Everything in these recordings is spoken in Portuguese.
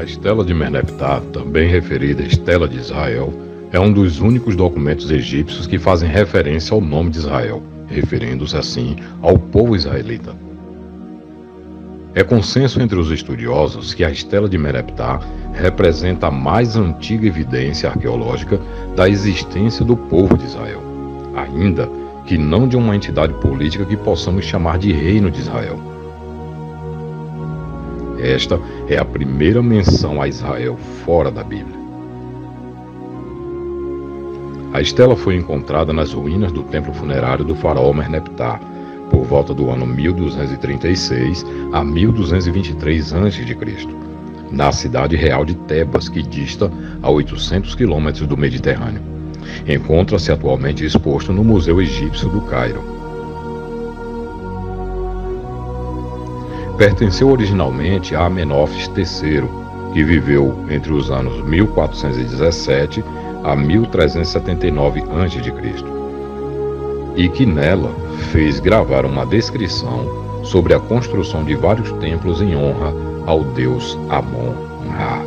A Estela de Merneptah, também referida Estela de Israel, é um dos únicos documentos egípcios que fazem referência ao nome de Israel, referindo-se assim ao povo israelita. É consenso entre os estudiosos que a Estela de Merneptah representa a mais antiga evidência arqueológica da existência do povo de Israel, ainda que não de uma entidade política que possamos chamar de Reino de Israel. Esta é a primeira menção a Israel fora da Bíblia. A estela foi encontrada nas ruínas do templo funerário do faraó Merneptah, por volta do ano 1236 a 1223 a.C., na cidade real de Tebas, que dista a 800 quilômetros do Mediterrâneo. Encontra-se atualmente exposto no Museu Egípcio do Cairo. Pertenceu originalmente a Amenófis III, que viveu entre os anos 1417 a 1379 a.C., e que nela fez gravar uma descrição sobre a construção de vários templos em honra ao deus Amon-Ra.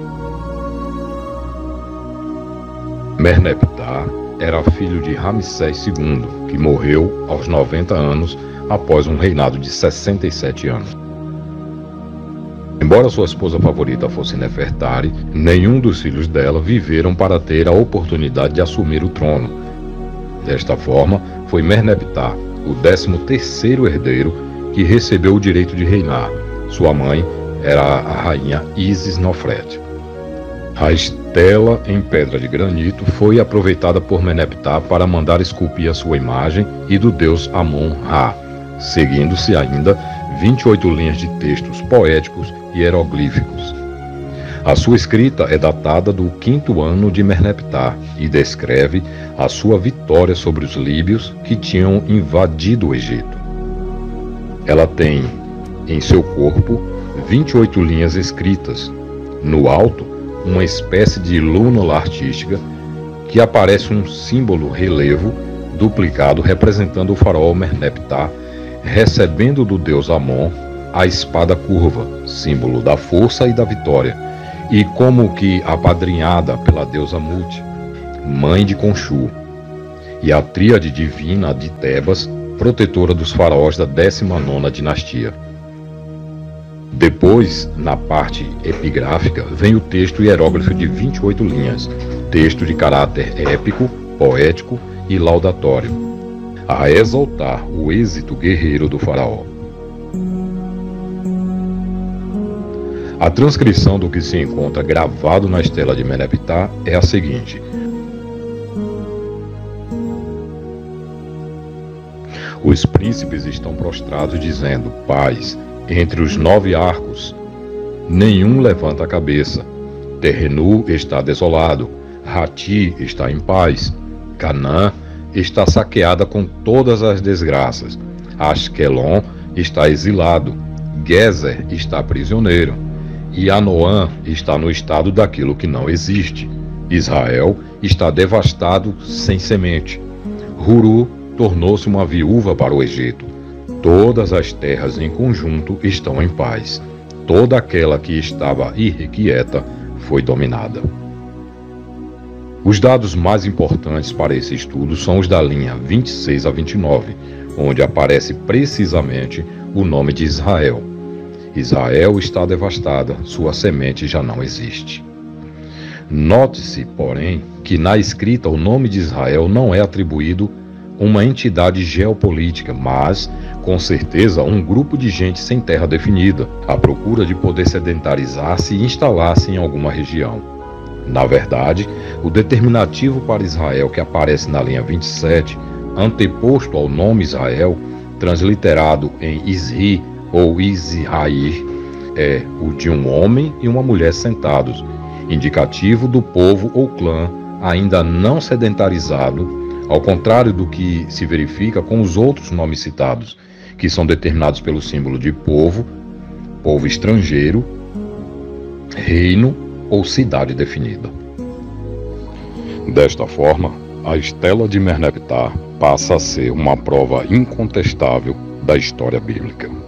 Merneptah era filho de Ramsés II, que morreu aos 90 anos após um reinado de 67 anos. Embora sua esposa favorita fosse Nefertari, nenhum dos filhos dela viveram para ter a oportunidade de assumir o trono. Desta forma, foi Merneptah, o 13º herdeiro, que recebeu o direito de reinar. Sua mãe era a rainha Isis-Nofret. A estela em pedra de granito foi aproveitada por Merneptah para mandar esculpir a sua imagem e do deus Amon-Ra, seguindo-se ainda 28 linhas de textos poéticos e hieroglíficos. A sua escrita é datada do 5º ano de Merneptah e descreve a sua vitória sobre os líbios que tinham invadido o Egito. Ela tem em seu corpo 28 linhas escritas. No alto, uma espécie de lúnula artística que aparece um símbolo relevo duplicado representando o faraó Merneptah recebendo do deus Amon a espada curva, símbolo da força e da vitória, e como que apadrinhada pela deusa Mut, mãe de Khonshu, e a tríade divina de Tebas, protetora dos faraós da 19ª dinastia. Depois, na parte epigráfica, vem o texto hieróglifo de 28 linhas, texto de caráter épico, poético e laudatório, a exaltar o êxito guerreiro do faraó. A transcrição do que se encontra gravado na estela de Merneptah é a seguinte: os príncipes estão prostrados dizendo, paz, entre os 9 arcos, nenhum levanta a cabeça. Terrenu está desolado, Hati está em paz, Canaã está saqueada com todas as desgraças, Asquelon está exilado, Gezer está prisioneiro, e Anoã está no estado daquilo que não existe. Israel está devastado sem semente. Huru tornou-se uma viúva para o Egito. Todas as terras em conjunto estão em paz. Toda aquela que estava irrequieta foi dominada. Os dados mais importantes para esse estudo são os da linha 26 a 29, onde aparece precisamente o nome de Israel. Israel está devastada, sua semente já não existe. Note-se, porém, que na escrita o nome de Israel não é atribuído uma entidade geopolítica, mas, com certeza, um grupo de gente sem terra definida, à procura de poder sedentarizar-se e instalar-se em alguma região. Na verdade, o determinativo para Israel que aparece na linha 27, anteposto ao nome Israel, transliterado em Isri ou Israir, é o de um homem e uma mulher sentados, indicativo do povo ou clã ainda não sedentarizado, ao contrário do que se verifica com os outros nomes citados, que são determinados pelo símbolo de povo, povo estrangeiro, reino ou cidade definida. Desta forma, a estela de Merneptah passa a ser uma prova incontestável da história bíblica.